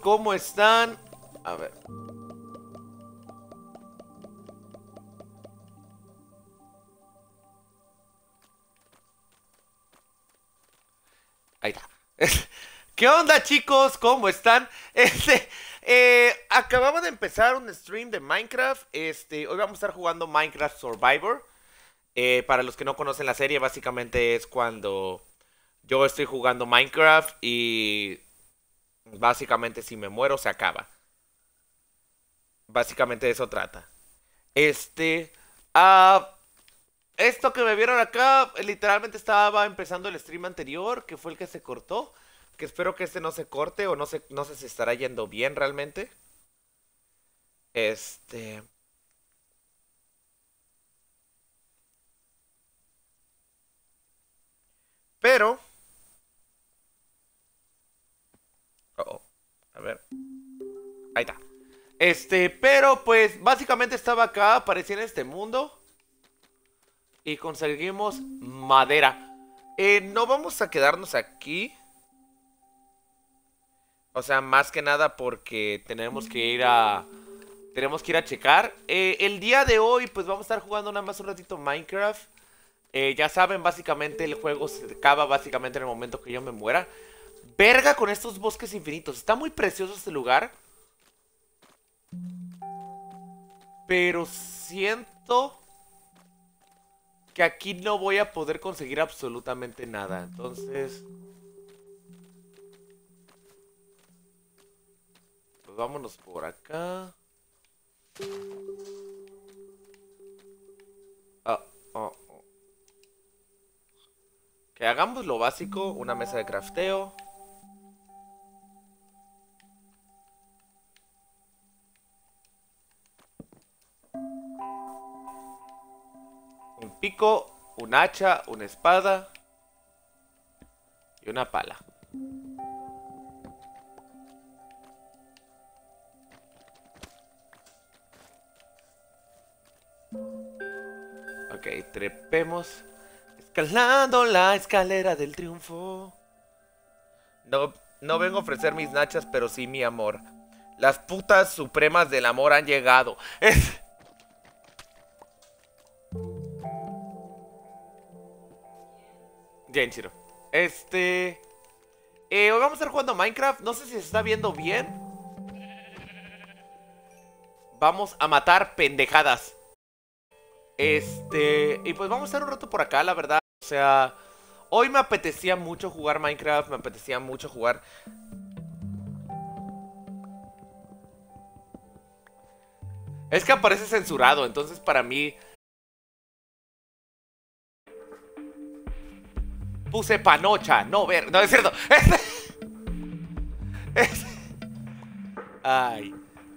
¿cómo están? A ver. Ahí está. ¿Qué onda, chicos? ¿Cómo están? Acababa de empezar un stream de Minecraft. Hoy vamos a estar jugando Minecraft Survivor. Para los que no conocen la serie, básicamente es cuando yo estoy jugando Minecraft y básicamente si me muero se acaba. Básicamente de eso trata. Este, ah, Esto que me vieron acá, literalmente estaba empezando el stream anterior, que fue el que se cortó. Que espero que este no se corte o no sé si estará yendo bien realmente. Este, pero, a ver, ahí está. Pero pues básicamente estaba acá, aparecí en este mundo y conseguimos madera. No vamos a quedarnos aquí. O sea, más que nada porque tenemos que ir a checar. El día de hoy, pues vamos a estar jugando nada más un ratito Minecraft. Ya saben, básicamente el juego se acaba básicamente en el momento que yo me muera. Verga con estos bosques infinitos. Está muy precioso este lugar. Pero siento que aquí no voy a poder conseguir absolutamente nada. Entonces, pues vámonos por acá. Ah, oh, oh. Que hagamos lo básico, una mesa de crafteo. Un pico, un hacha, una espada y una pala. Ok, trepemos. Escalando la escalera del triunfo. No vengo a ofrecer mis nachas, pero sí mi amor. Las putas supremas del amor han llegado. Genshiro. Hoy vamos a estar jugando Minecraft. No sé si se está viendo bien. Vamos a matar pendejadas. Y pues vamos a estar un rato por acá, la verdad. O sea, hoy me apetecía mucho jugar Minecraft. Me apetecía mucho jugar. Es que aparece censurado, entonces para mí puse panocha, no ver. No, es cierto. Ay.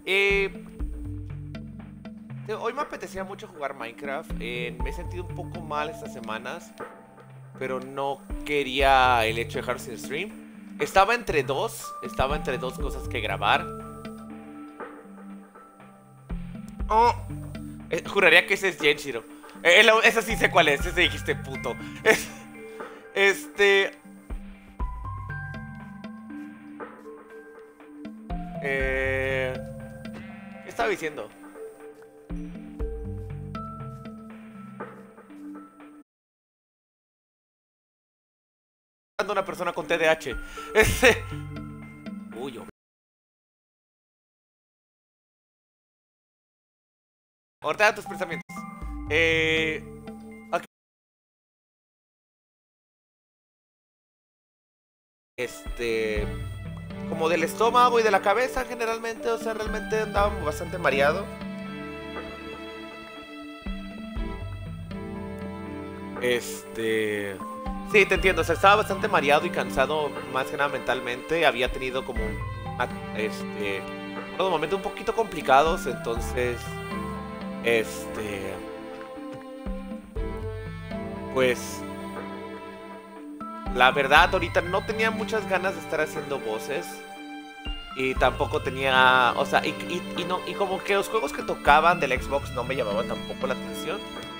Hoy me apetecía mucho jugar Minecraft. Me he sentido un poco mal estas semanas, pero no quería el hecho de dejar sin stream. Estaba entre dos cosas que grabar. Oh, juraría que ese es Genshiro. Esa sí sé cuál es, ese dijiste puto. ¿Qué estaba diciendo? Una persona con TDAH. Uy, ordena tus pensamientos. Ok. Como del estómago y de la cabeza generalmente. O sea, realmente andaba bastante mareado. Sí, te entiendo, o sea, estaba bastante mareado y cansado, más que nada mentalmente. Había tenido como unos momentos un poquito complicados, entonces, pues, la verdad, ahorita no tenía muchas ganas de estar haciendo voces. Y tampoco tenía, o sea, y como que los juegos que tocaban del Xbox no me llamaban tampoco la atención.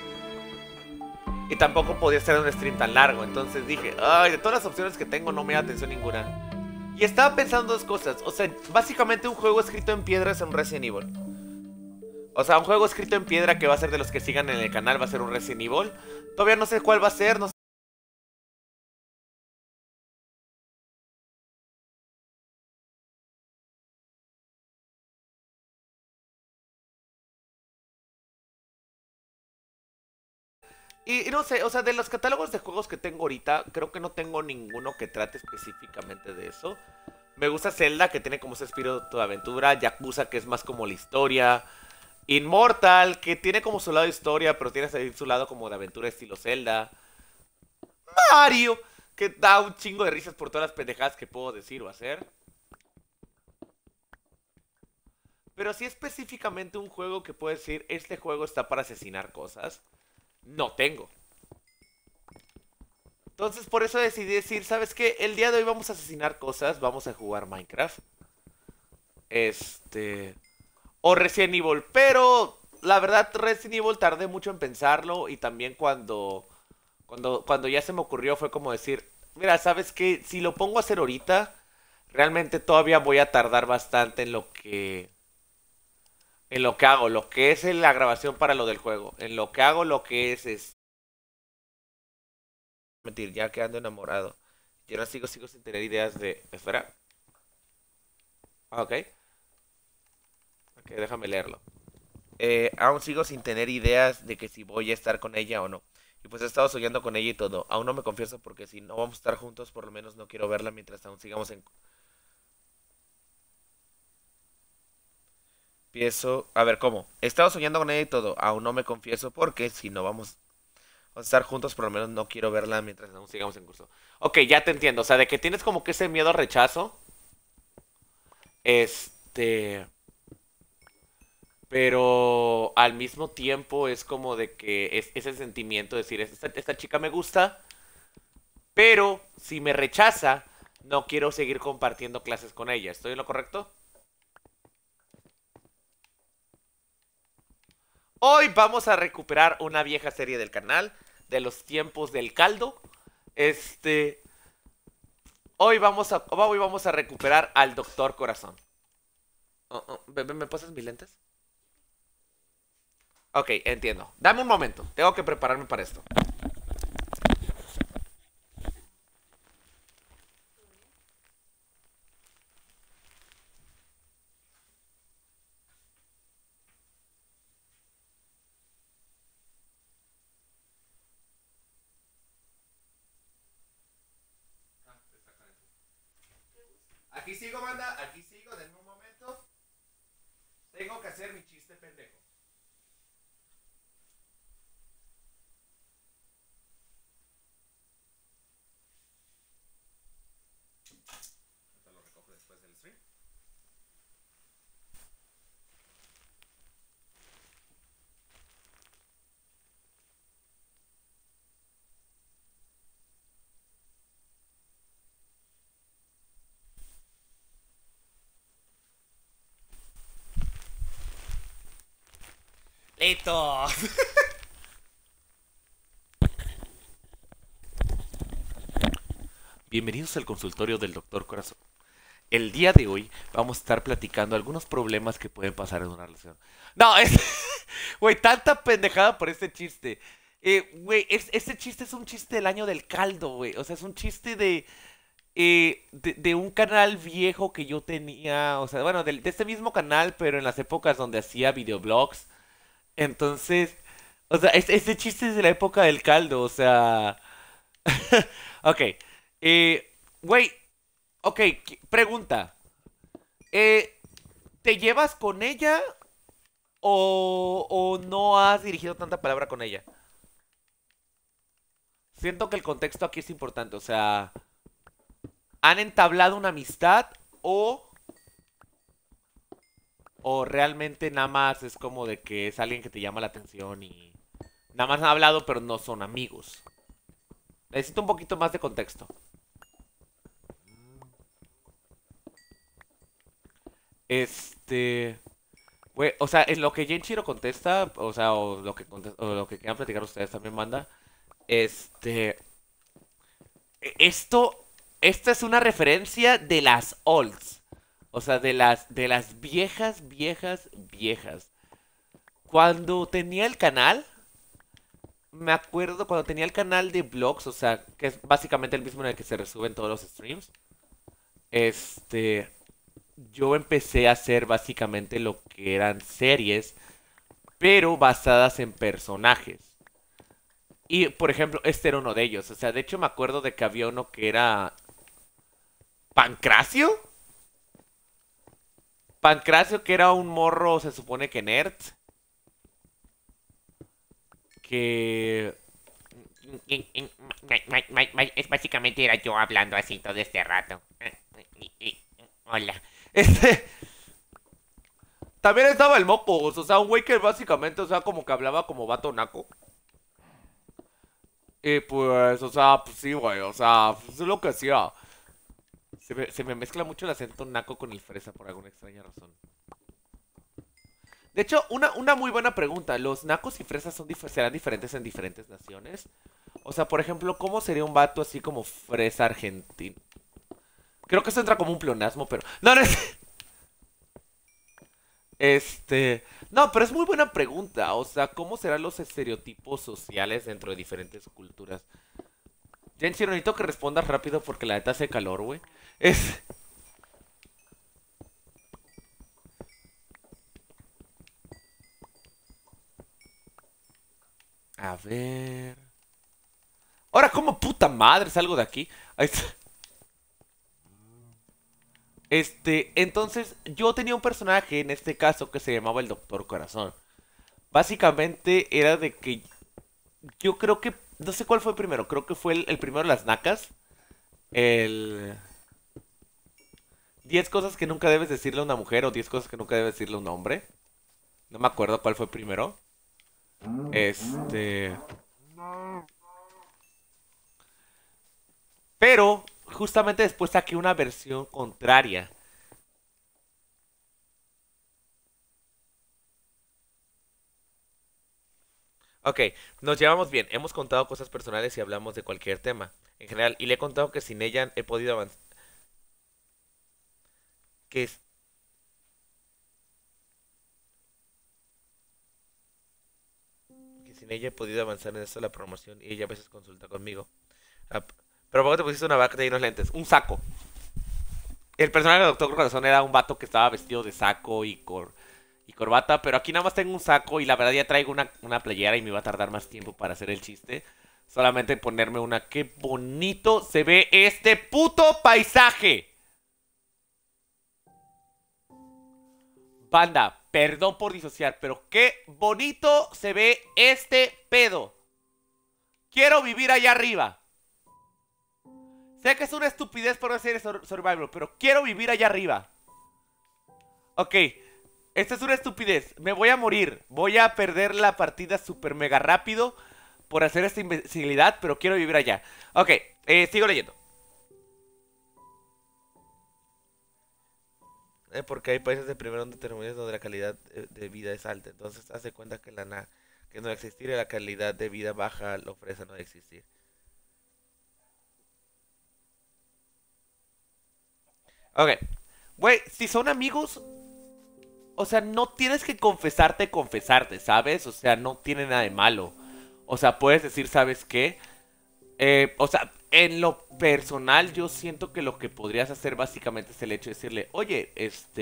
Y tampoco podía estar en un stream tan largo. Entonces dije, ay, de todas las opciones que tengo no me da atención ninguna. Y estaba pensando dos cosas. O sea, básicamente un juego escrito en piedra es un Resident Evil. O sea, un juego escrito en piedra que va a ser de los que sigan en el canal va a ser un Resident Evil. Todavía no sé cuál va a ser, no sé. Y no sé, o sea, de los catálogos de juegos que tengo ahorita, creo que no tengo ninguno que trate específicamente de eso. Me gusta Zelda, que tiene como ese espíritu de aventura. Yakuza, que es más como la historia. Immortal, que tiene como su lado de historia, pero tiene su lado como de aventura estilo Zelda. Mario, que da un chingo de risas por todas las pendejadas que puedo decir o hacer. Pero si específicamente un juego que puedo decir, este juego está para asesinar cosas, no tengo. Entonces por eso decidí decir, ¿sabes qué? El día de hoy vamos a asesinar cosas, vamos a jugar Minecraft. Este... O Resident Evil, pero la verdad Resident Evil tardé mucho en pensarlo y también cuando ya se me ocurrió fue como decir, mira, ¿sabes qué? Si lo pongo a hacer ahorita, realmente todavía voy a tardar bastante en lo que hago, lo que es en la grabación para lo del juego, en lo que hago, lo que es mentir, ya que ando enamorado. Yo no sigo sin tener ideas de, espera, ah, ok, ok, déjame leerlo. Aún sigo sin tener ideas de que si voy a estar con ella o no. Y pues he estado soñando con ella y todo. Aún no me confieso porque si no vamos a estar juntos, por lo menos no quiero verla mientras aún sigamos en... Empiezo... A ver, ¿cómo? He estado soñando con ella y todo. Aún no me confieso porque si no vamos a estar juntos, por lo menos no quiero verla mientras aún sigamos en curso. Ok, ya te entiendo. O sea, de que tienes como que ese miedo al rechazo. Este... Pero al mismo tiempo es como de que es ese sentimiento de decir, esta chica me gusta, pero si me rechaza, no quiero seguir compartiendo clases con ella. ¿Estoy en lo correcto? Hoy vamos a recuperar una vieja serie del canal, de los tiempos del caldo. Este, hoy vamos a recuperar al Doctor Corazón. Oh, oh, ¿me pasas mis lentes? Ok, entiendo. Dame un momento, tengo que prepararme para esto. Aquí sigo, banda, aquí sigo, denme un momento. Tengo que hacer mi chiste pendejo. Ahorita lo recojo después del stream. ¡Listo! Bienvenidos al consultorio del Doctor Corazón. El día de hoy vamos a estar platicando algunos problemas que pueden pasar en una relación. No, es... Güey, tanta pendejada por este chiste. Güey, este chiste es un chiste del año del caldo, güey. O sea, es un chiste de un canal viejo que yo tenía. O sea, bueno, de este mismo canal, pero en las épocas donde hacía videoblogs. Entonces, o sea, este chiste es de la época del caldo, o sea... Ok. Güey, ok, pregunta. Eh, ¿Te llevas con ella o no has dirigido tanta palabra con ella? Siento que el contexto aquí es importante, o sea, ¿han entablado una amistad o realmente nada más es como de que es alguien que te llama la atención y nada más han hablado pero no son amigos? Necesito un poquito más de contexto. Este... Güey, o sea, en lo que Genshiro contesta, o sea, o lo que quieran platicar ustedes también manda, este... Esto... esta es una referencia de las olds. O sea, de las viejas, viejas, viejas. Cuando tenía el canal, me acuerdo cuando tenía el canal de vlogs, o sea, que es básicamente el mismo en el que se resuben todos los streams. Este, yo empecé a hacer básicamente lo que eran series, pero basadas en personajes. Y, por ejemplo, este era uno de ellos. O sea, de hecho me acuerdo de que había uno que era Pancracio. Pancracio, que era un morro, se supone que nerd. Que... Es básicamente era yo hablando así todo este rato. Hola. Este... También estaba el Mocos, o sea, un güey que básicamente, o sea, como que hablaba como vato naco. Y pues, o sea, pues sí, güey, o sea, pues es lo que hacía. Se me mezcla mucho el acento naco con el fresa por alguna extraña razón. De hecho, una muy buena pregunta. ¿Los nacos y fresas serán diferentes en diferentes naciones? O sea, por ejemplo, ¿cómo sería un vato así como fresa argentino? Creo que eso entra como un pleonasmo, pero... No, no es... No, pero es muy buena pregunta. O sea, ¿cómo serán los estereotipos sociales dentro de diferentes culturas? Jensi, necesito que respondas rápido porque la neta hace calor, güey. Es... A ver... Ahora, ¿cómo puta madre salgo de aquí? Ahí está. Entonces, yo tenía un personaje en este caso que se llamaba el Doctor Corazón. Básicamente era de que yo creo que, no sé cuál fue primero, creo que fue el primero de las nacas. El 10 cosas que nunca debes decirle a una mujer o 10 cosas que nunca debes decirle a un hombre. No me acuerdo cuál fue primero. Este... Pero, justamente después saqué una versión contraria. Ok, nos llevamos bien. Hemos contado cosas personales y hablamos de cualquier tema en general. Y le he contado que sin ella he podido avanzar. Que, es- que sin ella he podido avanzar en esto de la promoción y ella a veces consulta conmigo. Ah, pero ¿por qué te pusiste una vaca y unos lentes? Un saco. El personaje de Doctor Corazón era un vato que estaba vestido de saco y corbata, pero aquí nada más tengo un saco y la verdad ya traigo una playera y me va a tardar más tiempo para hacer el chiste. Solamente ponerme una. ¡Qué bonito se ve este puto paisaje! Banda, perdón por disociar, pero qué bonito se ve este pedo. Quiero vivir allá arriba. Sé que es una estupidez por hacer Survivor, pero quiero vivir allá arriba. Ok, esta es una estupidez. Me voy a morir. Voy a perder la partida super mega rápido por hacer esta imbecilidad, pero quiero vivir allá. Ok, sigo leyendo. Porque hay países de primer mundo terminados donde la calidad de vida es alta. Entonces, hace cuenta que que no existir y la calidad de vida baja lo ofrece no existir. Ok. Güey, si son amigos, o sea, no tienes que confesarte, ¿sabes? O sea, no tiene nada de malo. O sea, puedes decir, ¿sabes qué? O sea, en lo personal yo siento que lo que podrías hacer básicamente es el hecho de decirle, oye,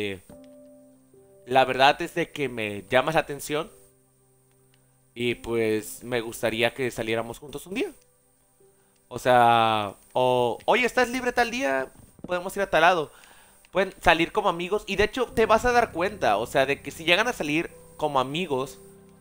la verdad es de que me llamas la atención y pues me gustaría que saliéramos juntos un día. O sea, oye, ¿estás libre tal día? Podemos ir a tal lado. Pueden salir como amigos y de hecho te vas a dar cuenta, o sea, de que si llegan a salir como amigos,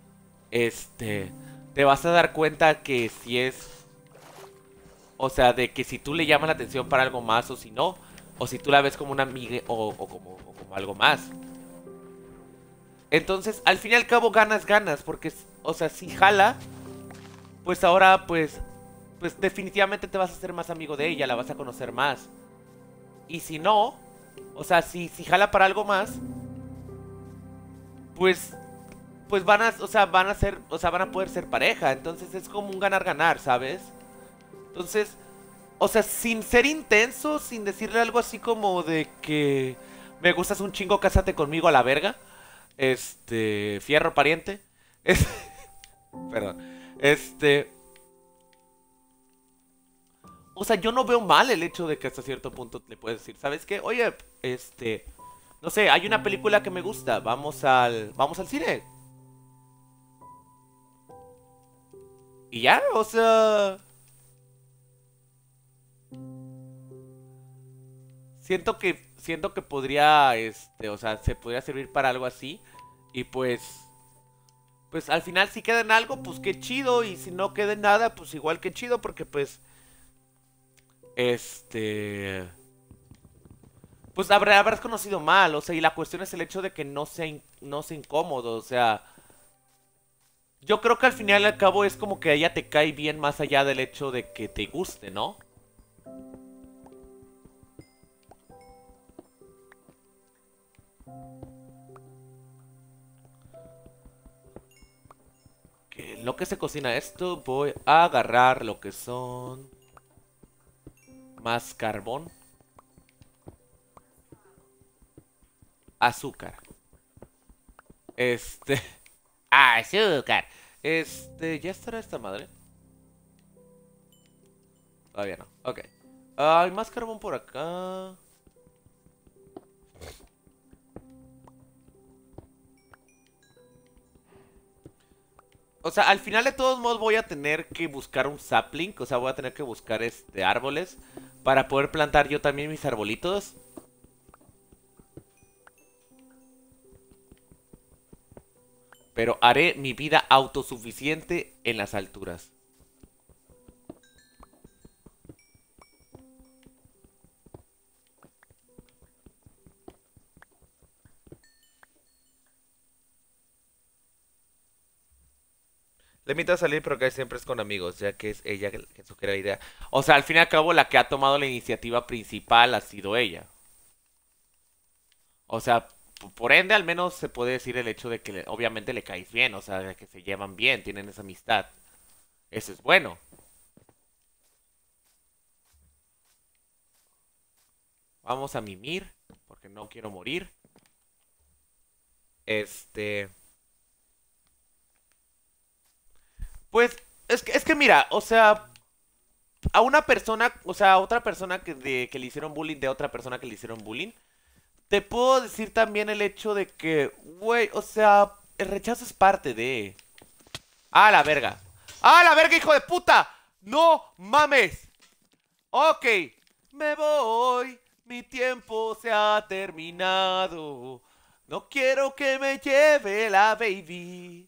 te vas a dar cuenta que si es, o sea, de que si tú le llamas la atención para algo más o si no, o si tú la ves como una amiga o como algo más. Entonces, al fin y al cabo ganas, porque, o sea, si jala, pues ahora, pues definitivamente te vas a hacer más amigo de ella, la vas a conocer más. Y si no, o sea, si jala para algo más, pues pues van a, o sea, van a ser, o sea, van a poder ser pareja. Entonces es como un ganar-ganar, ¿sabes? Entonces, O sea, sin ser intenso, sin decirle algo así como de que me gustas un chingo, cásate conmigo a la verga. Fierro pariente. Es- Perdón. Este, o sea, yo no veo mal el hecho de que hasta cierto punto le puedes decir, ¿sabes qué? Oye, no sé, hay una película que me gusta, vamos al cine. Y ya, o sea, siento que podría, o sea, se podría servir para algo así. Y pues al final si queda en algo, pues qué chido. Y si no queda en nada, pues igual que chido, porque pues, este, pues habrás conocido mal, o sea, y la cuestión es el hecho de que no sea incómodo, o sea, yo creo que al final y al cabo es como que a ella te cae bien más allá del hecho de que te guste, ¿no? Que en lo que se cocina esto, voy a agarrar lo que son más carbón, azúcar. Este, Azúcar. ¿Ya estará esta madre? Todavía no, ok. Hay más carbón por acá. O sea, al final de todos modos voy a tener que buscar un sapling. O sea, voy a tener que buscar árboles para poder plantar yo también mis arbolitos. Pero haré mi vida autosuficiente en las alturas. Le invito a salir, pero que siempre es con amigos, ya que es ella que sugiere la idea. O sea, al fin y al cabo, la que ha tomado la iniciativa principal ha sido ella. O sea, por ende, al menos se puede decir el hecho de que obviamente le caes bien, o sea, de que se llevan bien, tienen esa amistad. Eso es bueno. Vamos a mimir, porque no quiero morir. Este. Pues, es que mira, o sea, a una persona, o sea, a otra persona que le hicieron bullying de otra persona que le hicieron bullying, te puedo decir también el hecho de que, güey, o sea, el rechazo es parte de... ¡Ah, la verga! ¡Ah, la verga, hijo de puta! ¡No mames! Ok, me voy, mi tiempo se ha terminado. No quiero que me lleve la baby.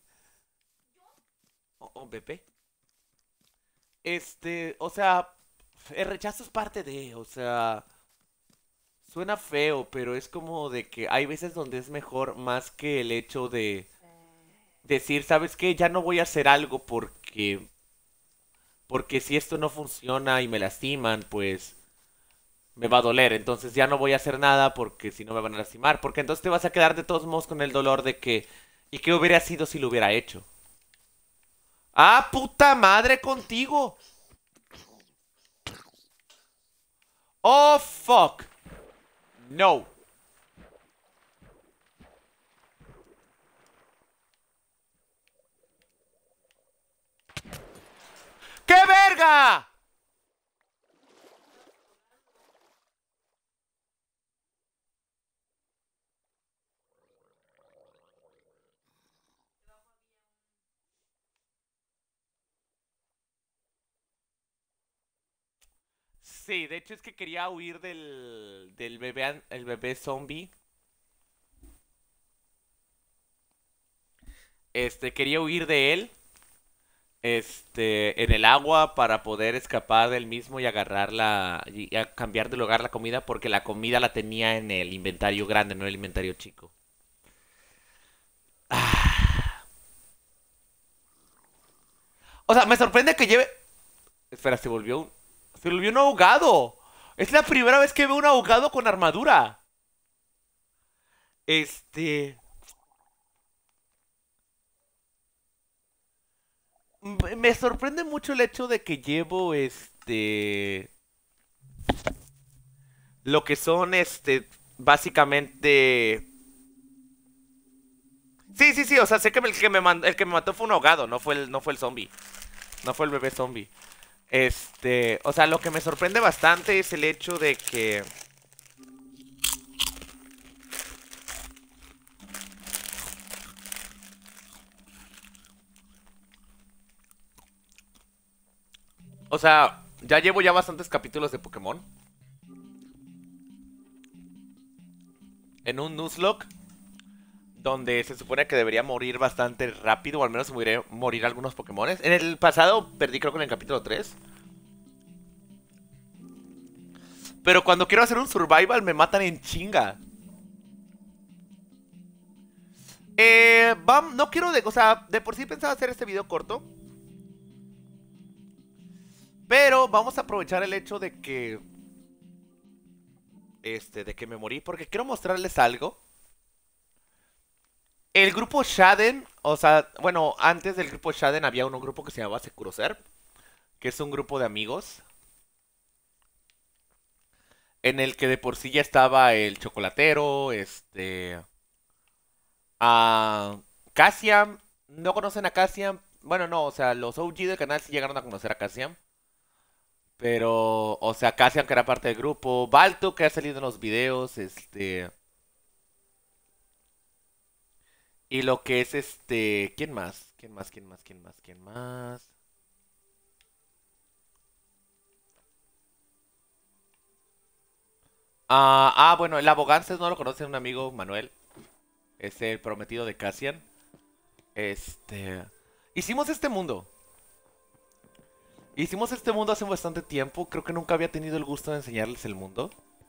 Bebé. O sea, el rechazo es parte de, o sea, suena feo, pero es como de que hay veces donde es mejor más que el hecho de decir, ¿sabes qué? Ya no voy a hacer algo porque si esto no funciona y me lastiman, pues me va a doler. Entonces ya no voy a hacer nada porque si no me van a lastimar, porque entonces te vas a quedar de todos modos con el dolor de que ¿y qué hubiera sido si lo hubiera hecho? ¡Ah, puta madre contigo! ¡Oh, fuck! No. ¡Qué verga! Sí, de hecho es que quería huir del bebé, el bebé zombie. Quería huir de él, en el agua para poder escapar del mismo y agarrarla y a cambiar de lugar la comida porque la comida la tenía en el inventario grande, no en el inventario chico. O sea, me sorprende que lleve... Espera, se volvió un ahogado. Es la primera vez que veo un ahogado con armadura. Este... Me sorprende mucho el hecho de que llevo. lo que son, básicamente... Sí, sí, sí, o sea, sé que el que me mató fue un ahogado, no fue el zombie. No fue el bebé zombie. O sea, lo que me sorprende bastante es el hecho de que... O sea, ya llevo ya bastantes capítulos de Pokémon. En un Nuzlocke donde se supone que debería morir bastante rápido, o al menos morir algunos Pokémones. En el pasado perdí creo que en el capítulo 3. Pero cuando quiero hacer un survival me matan en chinga. No quiero o sea, de por sí pensaba hacer este video corto. Pero vamos a aprovechar el hecho de que... de que me morí, porque quiero mostrarles algo. El grupo Shaden, o sea, bueno, antes del grupo Shaden había un grupo que se llamaba Sekuroser, que es un grupo de amigos en el que de por sí ya estaba el chocolatero, Cassiam. ¿No conocen a Cassiam? Bueno, no, o sea, los OG del canal sí llegaron a conocer a Cassiam. Pero, o sea, Cassiam que era parte del grupo, Balto que ha salido en los videos, y lo que es ¿quién más? ¿Quién más? ¿Quién más? ¿Quién más? ¿Quién más? Bueno, el Abogances no lo conoce un amigo, Manuel. Es el prometido de Cassian. Este. Hicimos este mundo. Hicimos este mundo hace bastante tiempo. Creo que nunca había tenido el gusto de enseñarles el mundo.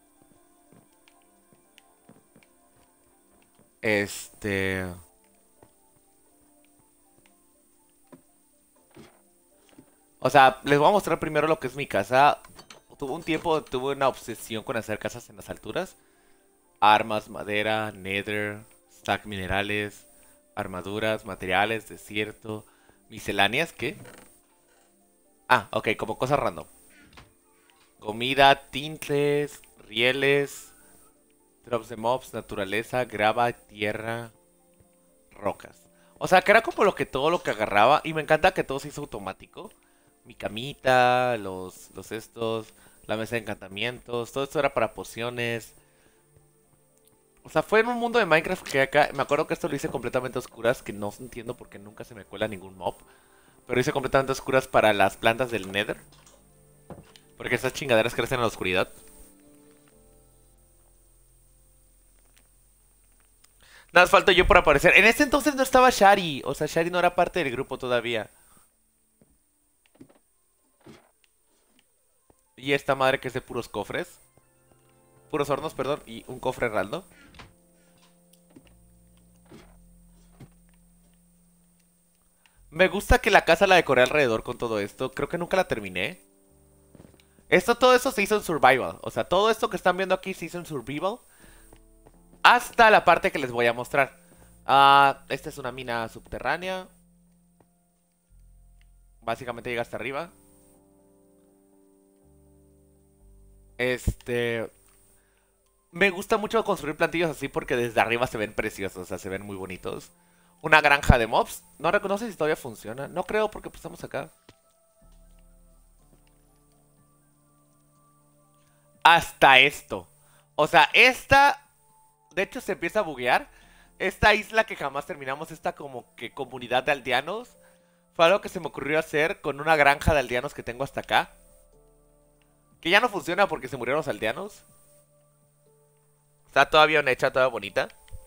Este. O sea, les voy a mostrar primero lo que es mi casa. Tuve un tiempo, tuve una obsesión con hacer casas en las alturas. Armas, madera, nether, stack minerales, armaduras, materiales, desierto, misceláneas, ¿qué? Ok, como cosas random. Comida, tintes, rieles, drops de mobs, naturaleza, grava, tierra, rocas. O sea, que era como todo lo que agarraba. Y me encanta que todo se hizo automático. Mi camita, los estos, la mesa de encantamientos, todo esto era para pociones. O sea, fue en un mundo de Minecraft que acá, me acuerdo que esto lo hice completamente a oscuras, que no entiendo por qué nunca se me cuela ningún mob. Pero hice completamente a oscuras para las plantas del Nether. Porque esas chingaderas crecen en la oscuridad. Nada más falta yo por aparecer. En ese entonces no estaba Shari. O sea, Shari no era parte del grupo todavía. Y esta madre que es de puros cofres. Puros hornos, perdón. Y un cofre heraldo. Me gusta que la casa la decoré alrededor con todo esto. Creo que nunca la terminé. Todo eso se hizo en Survival. O sea, todo esto que están viendo aquí se hizo en Survival. Hasta la parte que les voy a mostrar. Esta es una mina subterránea. Básicamente llega hasta arriba. Me gusta mucho construir plantillos así porque desde arriba se ven preciosos, o sea, se ven muy bonitos. Una granja de mobs. No reconoce si todavía funciona. No creo porque pues estamos acá. Hasta esto. O sea, de hecho se empieza a buguear. Esta isla que jamás terminamos, esta como que comunidad de aldeanos, fue algo que se me ocurrió hacer con una granja de aldeanos que tengo hasta acá. Que ya no funciona porque se murieron los aldeanos. Está todavía bien hecha, toda bonita.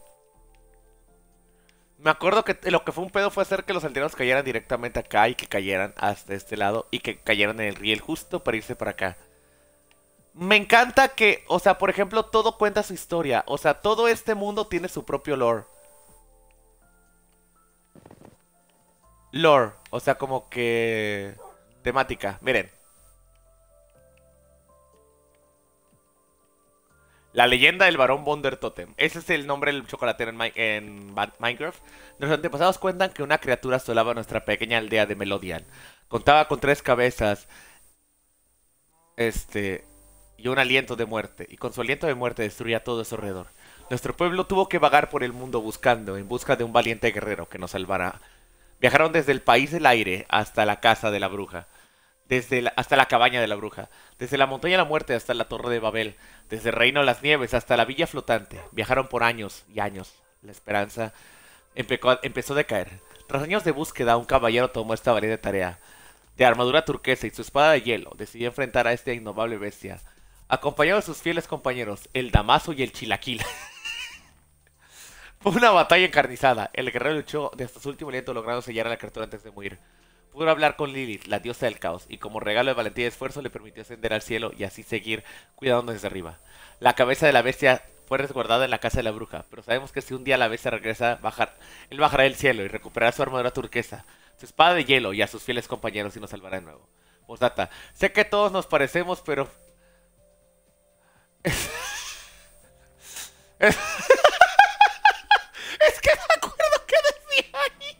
Me acuerdo que lo que fue un pedo fue hacer que los aldeanos cayeran directamente acá y que cayeran hasta este lado y que cayeran en el riel justo para irse para acá. Me encanta que, o sea, por ejemplo, todo cuenta su historia. O sea, todo este mundo tiene su propio lore. Lore, o sea, como que... temática, miren. La leyenda del varón Bonder Totem. Ese es el nombre del chocolatero en Minecraft. Nuestros antepasados cuentan que una criatura asolaba nuestra pequeña aldea de Melodian. Contaba con 3 cabezas. y un aliento de muerte, y con su aliento de muerte destruía todo a su alrededor. Nuestro pueblo tuvo que vagar por el mundo en busca de un valiente guerrero que nos salvara. Viajaron desde el país del aire hasta la casa de la bruja, hasta la cabaña de la bruja, desde la montaña de la muerte hasta la torre de Babel, desde el reino de las nieves hasta la villa flotante. Viajaron por años y años. La esperanza empezó a decaer. Tras años de búsqueda, un caballero tomó esta valiente tarea. De armadura turquesa y su espada de hielo, decidió enfrentar a esta innombrable bestia. Acompañado de sus fieles compañeros, el Damaso y el Chilaquil. Fue una batalla encarnizada. El guerrero luchó hasta su último aliento, logrando sellar a la criatura antes de morir. Pudo hablar con Lilith, la diosa del caos, y como regalo de valentía y esfuerzo le permitió ascender al cielo y así seguir cuidándonos desde arriba. La cabeza de la bestia fue resguardada en la casa de la bruja, pero sabemos que si un día la bestia regresa, él bajará del cielo y recuperará su armadura turquesa, su espada de hielo y a sus fieles compañeros y nos salvará de nuevo. Postdata, sé que todos nos parecemos, pero... es que me acuerdo que decía ahí.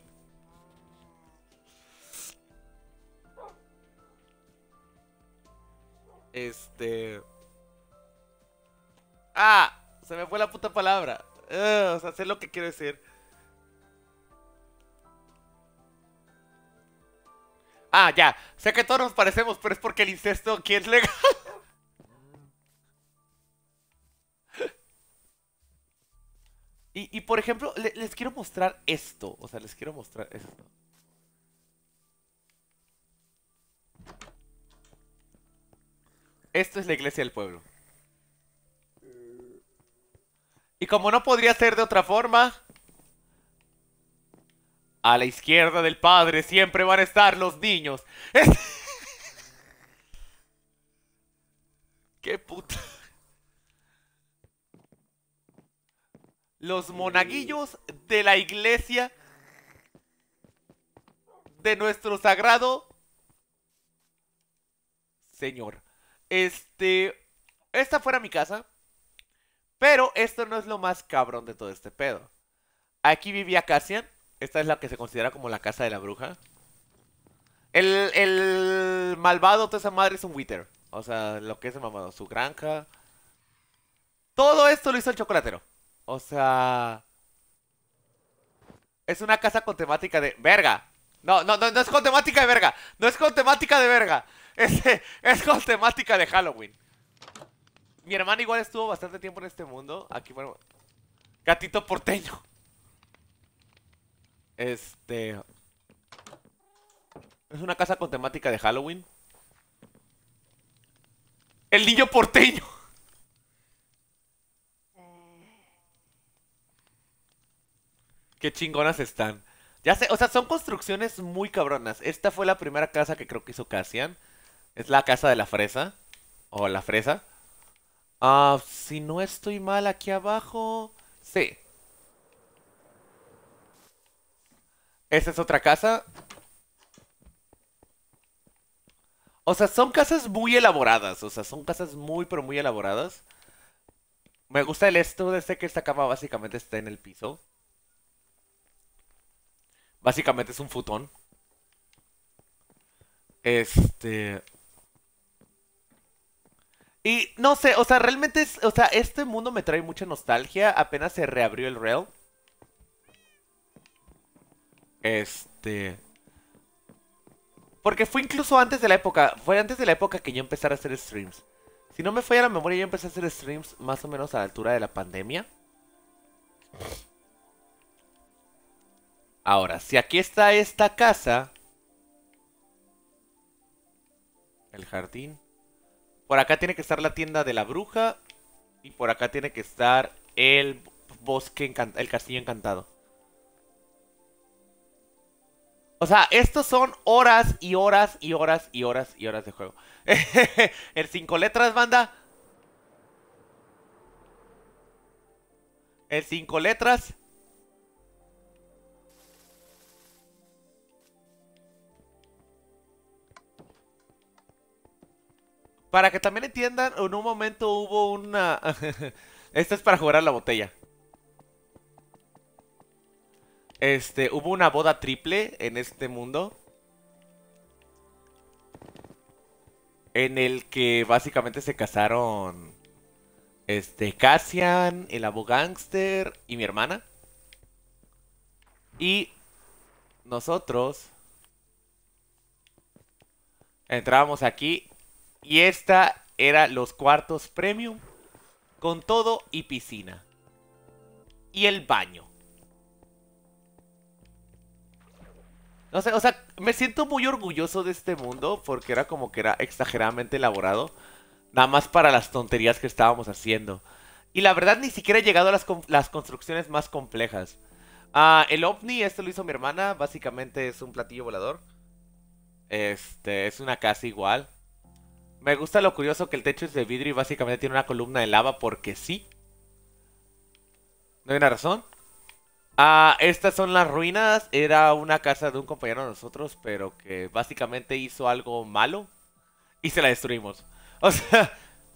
Ah, se me fue la puta palabra. O sea, sé lo que quiero decir. Ah, ya. Sé que todos nos parecemos, pero es porque el incesto aquí es legal. Y por ejemplo, les quiero mostrar esto. O sea, les quiero mostrar esto. Esto es la iglesia del pueblo. Y como no podría ser de otra forma, a la izquierda del padre siempre van a estar los niños. ¡Qué puta! Los monaguillos de la iglesia de nuestro sagrado señor. Esta fuera mi casa, pero esto no es lo más cabrón de todo este pedo. Aquí vivía Cassian. Esta es la que se considera como la casa de la bruja. El malvado de esa madre es un Wither. O sea, lo que es el mamado, su granja. Todo esto lo hizo el chocolatero. O sea, es una casa con temática de verga. No, no, no, no es con temática de verga. No es con temática de verga. Es con temática de Halloween. Mi hermana igual estuvo bastante tiempo en este mundo. Aquí, bueno, gatito porteño. Es una casa con temática de Halloween. El niño porteño. Qué chingonas están. Ya sé, o sea, son construcciones muy cabronas. Esta fue la primera casa que creo que hizo Cassian. Es la casa de la fresa. O la fresa. Ah, si no estoy mal aquí abajo. Sí. Esta es otra casa. O sea, son casas muy elaboradas. O sea, son casas muy, pero muy elaboradas. Me gusta el esto de este que esta cama básicamente está en el piso. Básicamente es un futón. Este... Y no sé, o sea, realmente es, o sea, este mundo me trae mucha nostalgia. Apenas se reabrió el Realm. Este... Porque fue incluso antes de la época, fue antes de la época que yo empezara a hacer streams. Si no me falla la memoria, yo empecé a hacer streams más o menos a la altura de la pandemia. Ahora, si aquí está esta casa, el jardín. Por acá tiene que estar la tienda de la bruja. Y por acá tiene que estar el bosque encantado, el castillo encantado. O sea, estos son horas y horas y horas y horas y horas de juego. El 5 letras, banda. El 5 letras. Para que también entiendan, en un momento hubo una... Esto es para jugar a la botella. Hubo una boda triple en este mundo. en el que básicamente se casaron Cassian, el Abogánster y mi hermana. Y nosotros entrábamos aquí y esta era los cuartos premium con todo y piscina. Y el baño. No sé, o sea, me siento muy orgulloso de este mundo porque era como que era exageradamente elaborado. Nada más para las tonterías que estábamos haciendo. Y la verdad ni siquiera he llegado a las construcciones más complejas. El ovni, esto lo hizo mi hermana. Básicamente es un platillo volador. Es una casa igual. Me gusta lo curioso que el techo es de vidrio y básicamente tiene una columna de lava porque sí. No hay una razón. Estas son las ruinas. Era una casa de un compañero de nosotros, pero que básicamente hizo algo malo y se la destruimos. O sea,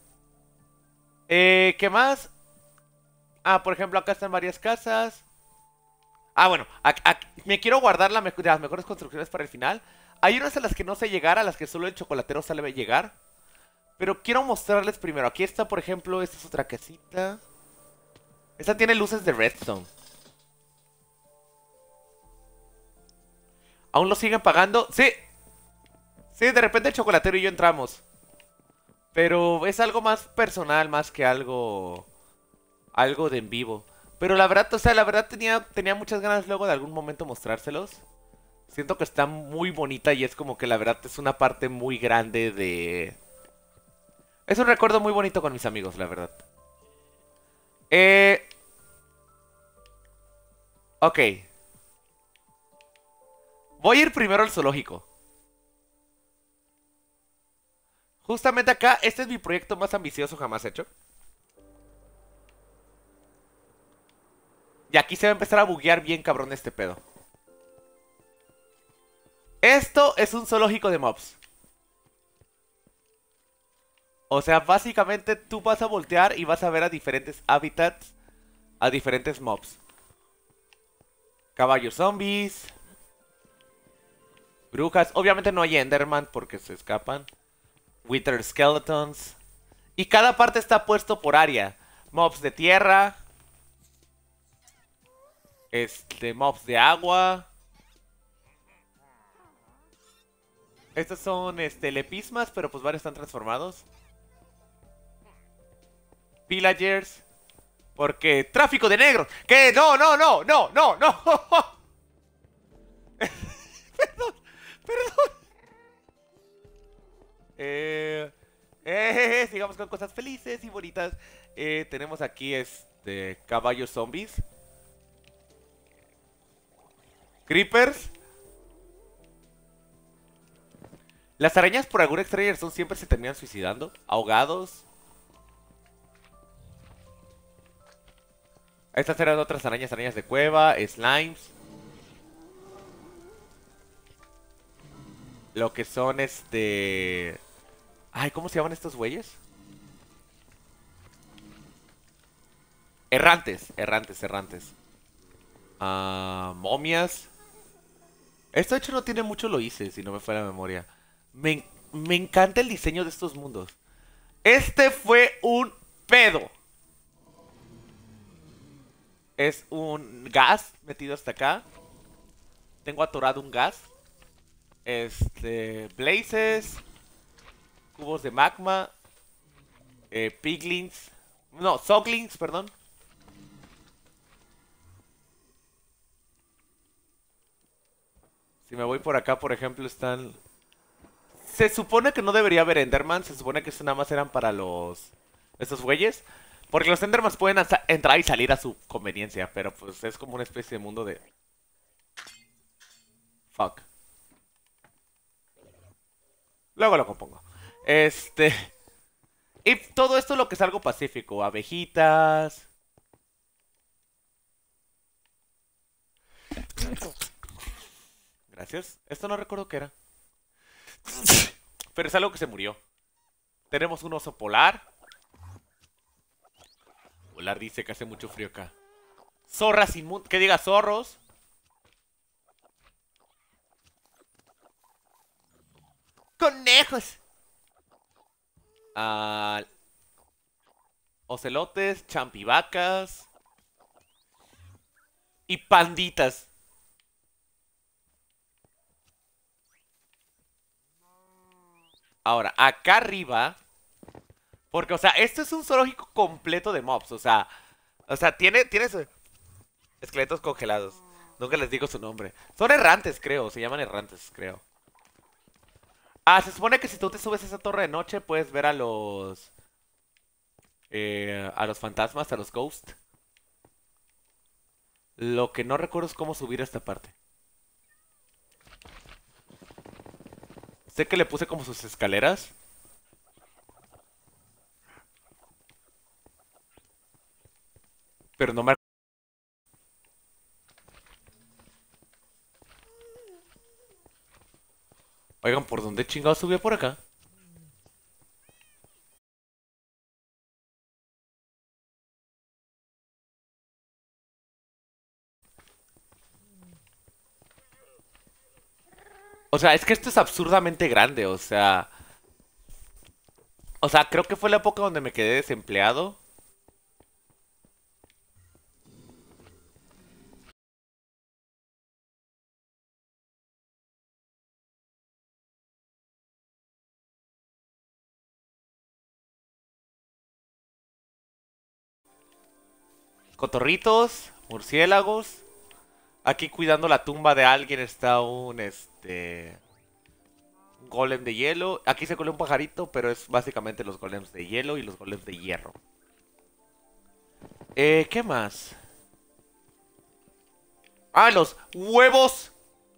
¿qué más? Por ejemplo, acá están varias casas. Bueno, me quiero guardar de las mejores construcciones para el final. Hay unas a las que no sé llegar, a las que solo el chocolatero sabe llegar. Pero quiero mostrarles primero. Aquí está, por ejemplo, esta es otra casita. Esta tiene luces de redstone. ¿Aún lo siguen pagando? ¡Sí! Sí, de repente el chocolatero y yo entramos. Pero es algo más personal, más que algo... algo de en vivo. Pero la verdad, o sea, la verdad tenía muchas ganas luego de algún momento mostrárselos. Siento que está muy bonita y es como que la verdad es una parte muy grande de... Es un recuerdo muy bonito con mis amigos, la verdad. Ok. Voy a ir primero al zoológico. Justamente acá, este es mi proyecto más ambicioso jamás hecho. Y aquí se va a empezar a buguear bien cabrón este pedo. Esto es un zoológico de mobs. O sea, básicamente tú vas a voltear y vas a ver a diferentes hábitats, a diferentes mobs. Caballos zombies. Brujas. Obviamente no hay Enderman porque se escapan. Wither skeletons. Y cada parte está puesto por área. Mobs de tierra. Mobs de agua. Estos son, lepismas, pero pues varios están transformados. Villagers. Porque tráfico de negros. ¿Qué? No, no, no, no, no, no. Perdón, perdón. Sigamos con cosas felices y bonitas. Tenemos aquí caballos zombies. Creepers. Las arañas por alguna extraña razón siempre se terminan suicidando. Ahogados. Estas eran otras arañas de cueva. Slimes. Lo que son Ay, ¿cómo se llaman estos güeyes? Errantes, errantes, errantes. Momias. Esto de hecho no tiene mucho lo hice, si no me fue la memoria. Me encanta el diseño de estos mundos. Este fue un pedo. Es un gas metido hasta acá. Tengo atorado un gas. Blazes. Cubos de magma. Piglins. No, Soglings, perdón. Si me voy por acá, por ejemplo, están... Se supone que no debería haber Enderman. Se supone que eso nada más eran para estos güeyes. Porque los Endermans pueden entrar y salir a su conveniencia. Pero pues es como una especie de mundo de... Fuck. Luego lo compongo. Y todo esto lo que es algo pacífico. Abejitas. Gracias. Esto no recuerdo qué era. Pero es algo que se murió. Tenemos un oso polar. Polar dice que hace mucho frío acá. Zorras inmundas. Que diga zorros. Conejos. Ah, ocelotes, champivacas y panditas. Ahora, acá arriba, porque, o sea, esto es un zoológico completo de mobs, o sea, tiene esqueletos congelados. Nunca les digo su nombre. Son errantes, creo, se llaman errantes, creo. Ah, se supone que si tú te subes a esa torre de noche, puedes ver a los fantasmas, a los ghosts. Lo que no recuerdo es cómo subir a esta parte. Sé que le puse como sus escaleras. Pero no me... Oigan, ¿por dónde chingados subió por acá? O sea, es que esto es absurdamente grande, o sea... O sea, creo que fue la época donde me quedé desempleado. Cotorritos, murciélagos. Aquí cuidando la tumba de alguien está un golem de hielo. Aquí se coló un pajarito, pero es básicamente los golems de hielo y los golems de hierro. ¿Qué más? Ah, los huevos.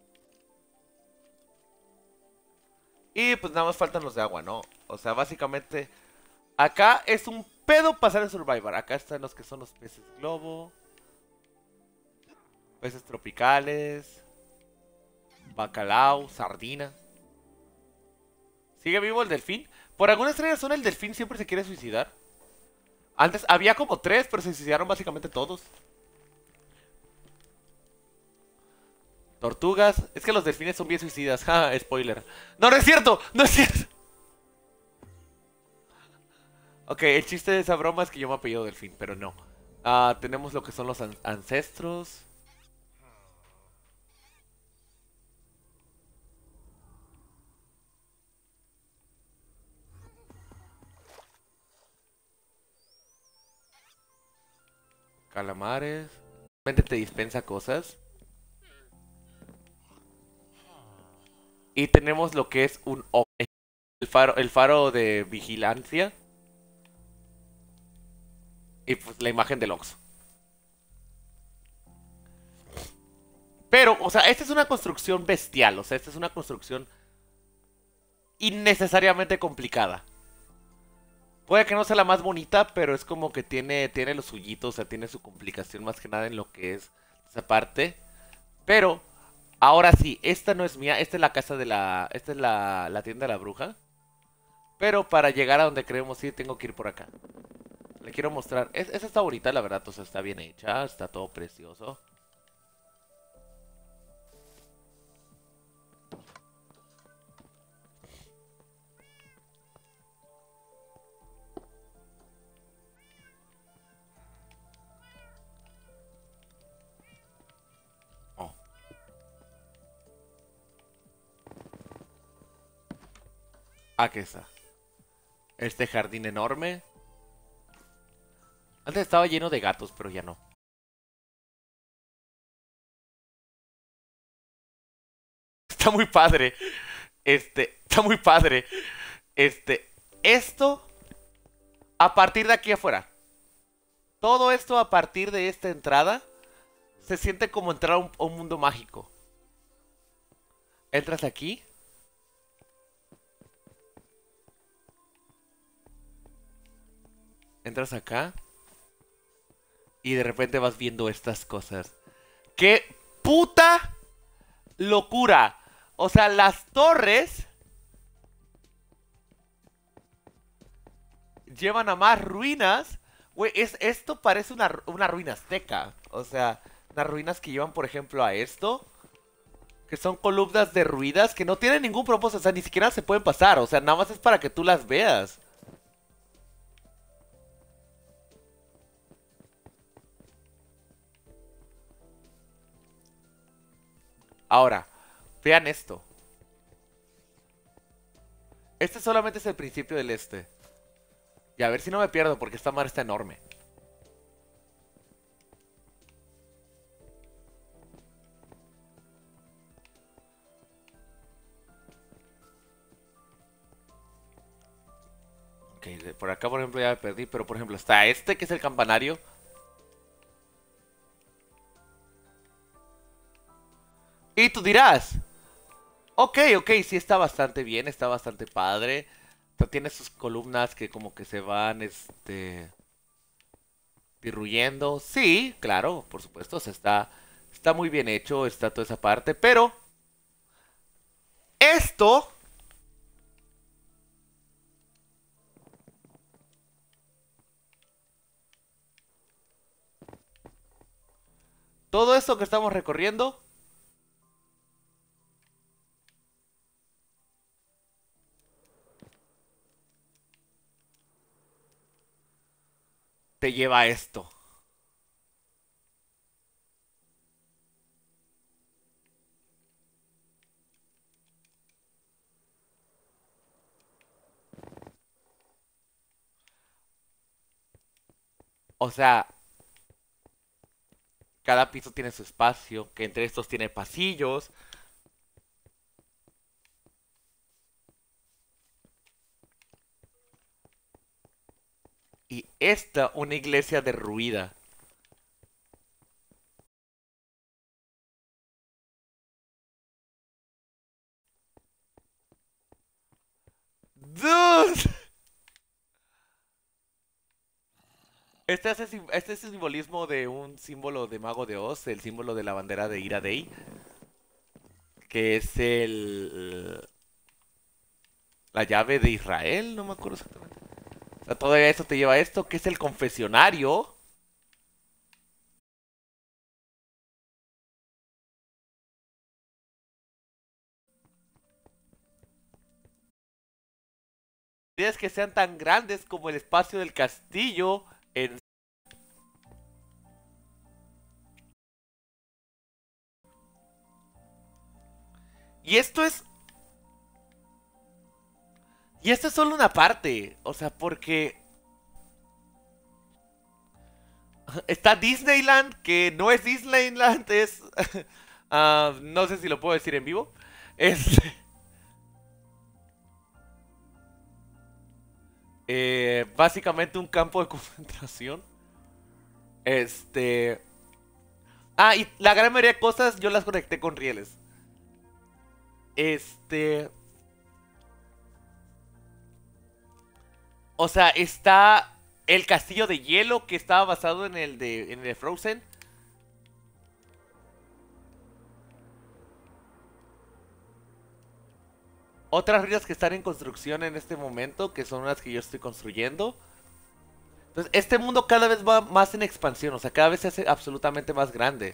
Y pues nada más faltan los de agua, ¿no? O sea, básicamente acá es un pedo pasar el Survivor. Acá están los que son los peces globo, peces tropicales, bacalao, sardina. ¿Sigue vivo el delfín? Por alguna extraña razón el delfín siempre se quiere suicidar. Antes había como tres, pero se suicidaron básicamente todos. Tortugas. Es que los delfines son bien suicidas. Ja, spoiler. No, no es cierto. No es cierto. Ok, el chiste de esa broma es que yo me apellido delfín, pero no. Tenemos lo que son los ancestros. Calamares. Realmente te dispensa cosas. Y tenemos lo que es el faro de vigilancia. Y pues la imagen del Oxxo. Pero, o sea, esta es una construcción bestial. O sea, esta es una construcción innecesariamente complicada. Puede que no sea la más bonita, pero es como que tiene los suyitos, o sea, tiene su complicación más que nada en lo que es esa parte. Pero, ahora sí, esta no es mía, esta es la casa de la... Esta es la tienda de la bruja. Pero para llegar a donde queremos ir, tengo que ir por acá. Le quiero mostrar. Esa está bonita, la verdad, o sea, está bien hecha, está todo precioso. Oh. Aquí está. Este jardín enorme. Antes estaba lleno de gatos, pero ya no. Está muy padre. Está muy padre. Esto a partir de aquí afuera. Todo esto a partir de esta entrada se siente como entrar a un mundo mágico. Entras aquí. Entras acá. Y de repente vas viendo estas cosas. ¡Qué puta locura! O sea, las torres llevan a más ruinas. Güey, esto parece una ruina azteca. O sea, unas ruinas que llevan, por ejemplo, a esto. Que son columnas derruidas que no tienen ningún propósito. O sea, ni siquiera se pueden pasar. O sea, nada más es para que tú las veas. Ahora, vean esto. Este solamente es el principio del este. Y a ver si no me pierdo porque esta mar está enorme. Ok, por acá por ejemplo ya me perdí, pero por ejemplo está este que es el campanario. Y tú dirás, ok, ok, sí está bastante bien, está bastante padre. Tiene sus columnas que como que se van, diruyendo. Sí, claro, por supuesto, o sea, está muy bien hecho, está toda esa parte, pero esto, todo esto que estamos recorriendo, te lleva a esto. O sea, cada piso tiene su espacio, que entre estos tiene pasillos. Y esta, una iglesia derruida. ¡Dude! Este es el simbolismo de un símbolo de Mago de Oz, el símbolo de la bandera de Ira Day, que es la llave de Israel, no me acuerdo exactamente. O sea, todavía eso te lleva a esto, que es el confesionario. Tienes que sean tan grandes como el espacio del castillo en... Y esto es... Y esto es solo una parte, o sea, porque está Disneyland, que no es Disneyland, es... no sé si lo puedo decir en vivo. Es... básicamente un campo de concentración. Este... y la gran mayoría de cosas yo las conecté con rieles. Este... O sea, está el castillo de hielo que estaba basado en el de Frozen. Otras ruinas que están en construcción en este momento, que son las que yo estoy construyendo. Entonces, este mundo cada vez va más en expansión, o sea, cada vez se hace absolutamente más grande.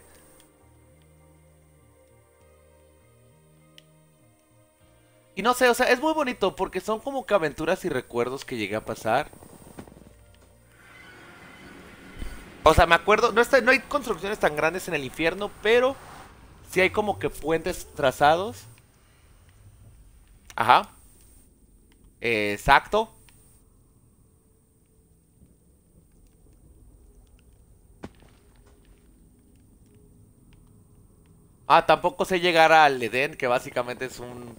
Y no sé, o sea, es muy bonito porque son como que aventuras y recuerdos que llegué a pasar. O sea, me acuerdo, no hay construcciones tan grandes en el infierno, pero sí hay como que puentes trazados. Ajá. Exacto. Tampoco sé llegar al Edén, que básicamente es un...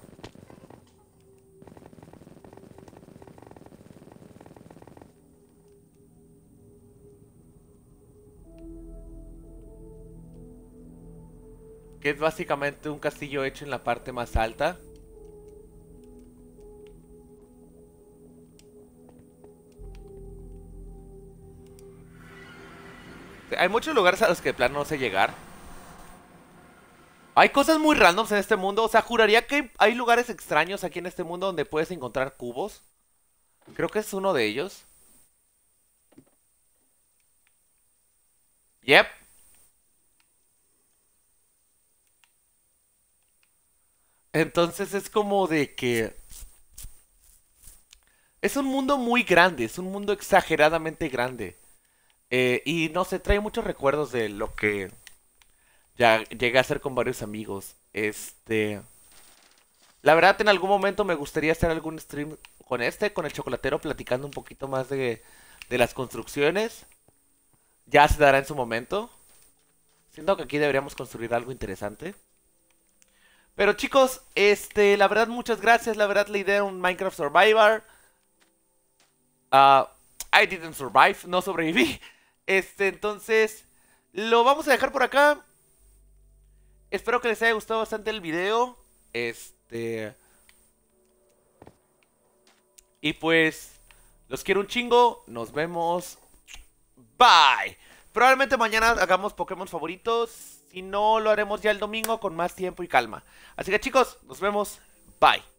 Que es básicamente un castillo hecho en la parte más alta. Hay muchos lugares a los que de plano no sé llegar. Hay cosas muy randoms en este mundo. O sea, juraría que hay lugares extraños aquí en este mundo donde puedes encontrar cubos. Creo que es uno de ellos. Yep. Entonces es como de que... Es un mundo muy grande, es un mundo exageradamente grande. Y no sé, trae muchos recuerdos Ya llegué a hacer con varios amigos. La verdad, en algún momento me gustaría hacer algún stream con el chocolatero, platicando un poquito más de las construcciones. Ya se dará en su momento. Siento que aquí deberíamos construir algo interesante. Pero chicos, la verdad, muchas gracias. La verdad, la idea era un Minecraft Survivor. Ah, I didn't survive, no sobreviví. Entonces, lo vamos a dejar por acá. Espero que les haya gustado bastante el video. Y pues, los quiero un chingo. Nos vemos. Bye. Probablemente mañana hagamos Pokémon favoritos. Si no, lo haremos ya el domingo con más tiempo y calma. Así que chicos, nos vemos. Bye.